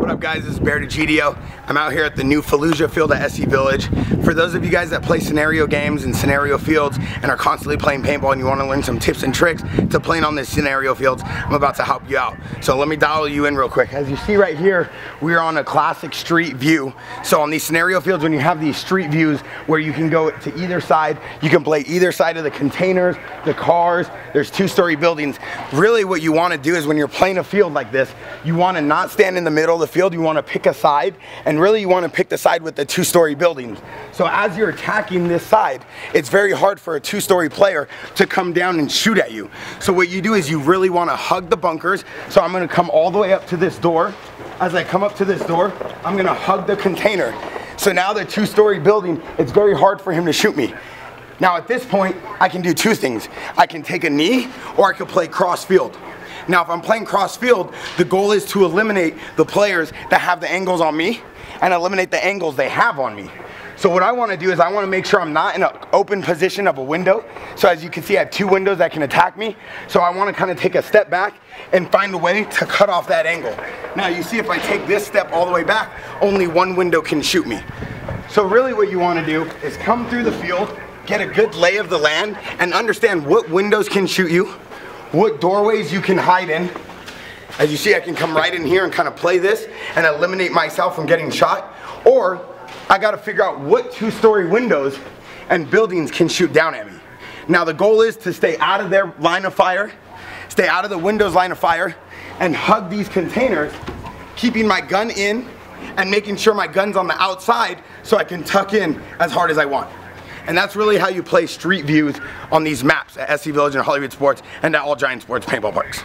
What up guys, this is Bear DeGidio. I'm out here at the new Fallujah field at SC Village. For those of you guys that play scenario games and scenario fields and are constantly playing paintball and you want to learn some tips and tricks to playing on this scenario fields, I'm about to help you out. So let me dial you in real quick. As you see right here, we're on a classic street view. So on these scenario fields, when you have these street views where you can go to either side, you can play either side of the containers, the cars, there's two-story buildings. Really what you want to do is when you're playing a field like this, you want to not stand in the middle of the field, you want to pick a side, and really you want to pick the side with the two-story buildings. So as you're attacking this side, it's very hard for a two-story player to come down and shoot at you. So what you do is you really want to hug the bunkers. So I'm going to come all the way up to this door. As I come up to this door, I'm going to hug the container. So now the two-story building, it's very hard for him to shoot me. Now at this point, I can do two things. I can take a knee, or I can play cross field. Now if I'm playing cross field, the goal is to eliminate the players that have the angles on me and eliminate the angles they have on me. So what I want to do is I want to make sure I'm not in an open position of a window. So as you can see, I have two windows that can attack me. So I want to kind of take a step back and find a way to cut off that angle. Now you see if I take this step all the way back, only one window can shoot me. So really what you want to do is come through the field, get a good lay of the land, and understand what windows can shoot you, what doorways you can hide in. As you see, I can come right in here and kind of play this and eliminate myself from getting shot. Or I got to figure out what two-story windows and buildings can shoot down at me. Now the goal is to stay out of their line of fire, stay out of the windows line of fire, and hug these containers, keeping my gun in and making sure my gun's on the outside so I can tuck in as hard as I want. And that's really how you play street views on these maps at SC Village and Hollywood Sports and at all Giant Sports paintball parks.